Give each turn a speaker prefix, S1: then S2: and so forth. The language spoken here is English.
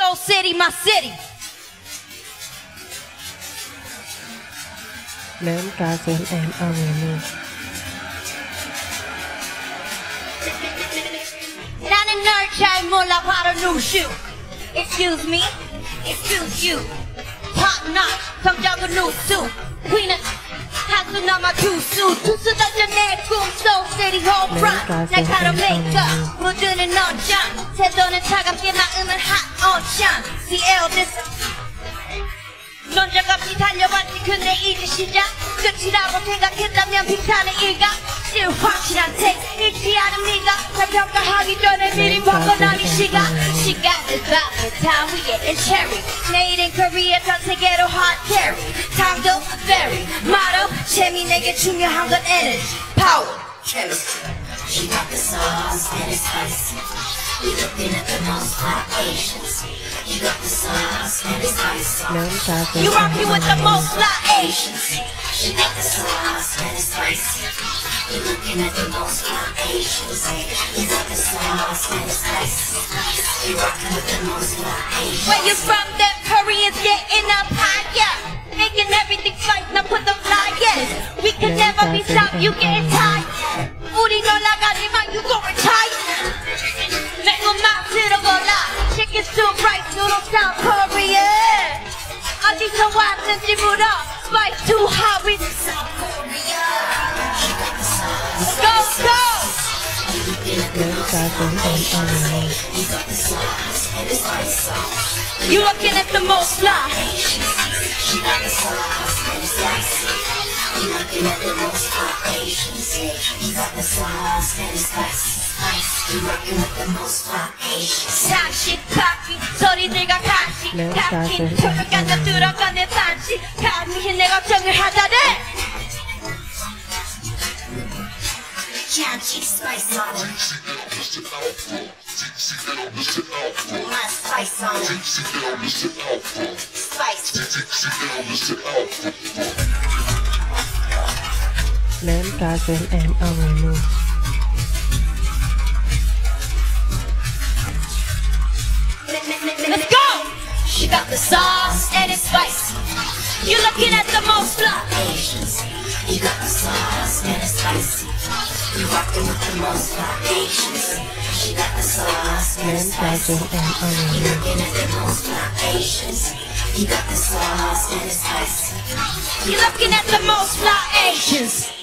S1: Soul City, my city.
S2: MR제거 MR제거
S1: 나는 널 잘 몰라 바로 누슈. Excuse me, excuse you. Top notch, 성적은 누수. 우리는 한수 남아 투수. 투수 던져 내 꿈. Soul City home run. 날카로운 메이크업 묻는 옷장. 태도는 차갑게 마음은 hot ocean. CL this. 넌 저같이 달려봤지 근데 이제 시작. 끝이라고 생각했다면 빅탄의 일각. still 확실한 택 잃지 않은 네가 잘 평가하기 전에 미리 벗어난 이 시각. 시간을 밤에 다 위에 and cherry. 내일은 코리아 전 세계로 hot carry. 타임도 very motto. 재미 내게 중요한 건 energy power chemistry.
S3: She got the sauce and it's spicy. You looking at the most hot Asians. You got the sauce and it's spicy.
S1: You rockin' with the most fly
S3: Asians. She got the sauce and it's spicy. You looking at the most hot Asians. You got the sauce and it's spicy. You rockin' with the most fly Asians.
S1: Where you from? Them Koreans getting up higher, making everything fight. Now put them flyers. We can never be stopped. You getting tired. 우리 올라가지만 you gon' retire. 매운 맛 들어볼라. Chicken soup right noodle South Korea. 어디서 왔는지 물어. Spice too hot with
S3: South Korea. She got the sauce.
S1: go go.
S2: MR제거 MR제거
S3: You got the sauce and it's spicy.
S1: You looking at the most fly.
S3: She got the sauce and it's spicy. You looking at the most hot Asians. You got the sauce and it's spicy. You rockin' with the most hot Asians.
S1: 상식 바퀴 소리들과 같이 닥친 초록간다 뚫어간 내 반지 감히 내 걱정을 하다래.
S3: Yeah, cheap spice on it. My spice on it. Spice.
S2: MR제거 MR제거
S1: Let's go! She got the sauce and it's spicy. You looking at the most fly
S3: Asians. You got the sauce and it's spicy. You rockin' with the most hot Asians. She got the sauce and it's spicy.
S2: MR제거
S3: You
S2: MR제거
S3: looking at the most hot Asians. You got the sauce and it's spicy.
S1: You looking at the most fly Asians.